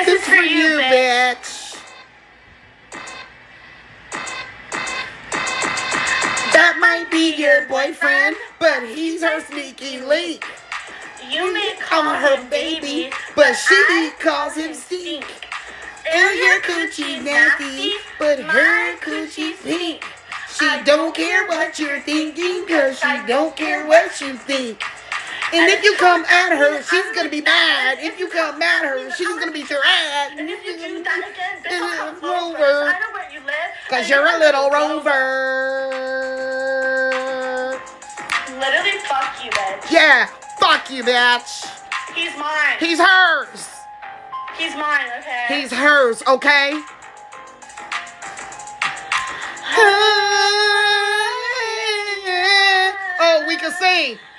is for you, bitch. That might be your boyfriend, but he's her sneaky link. You may call her baby, but she calls him stink. And your coochie nasty, but her coochie pink. She don't care what you're thinking, cause she don't care what you think. And if you come at her, she's gonna be mad. If you come at her, she's gonna be sad. And if you do that again, bitch, I'll come Rover. over. I know where you live. Cause you're a little rover. Literally, fuck you, bitch. Yeah, fuck you, bitch. He's mine. He's hers. He's mine, okay? He's hers, okay? Oh, we can sing.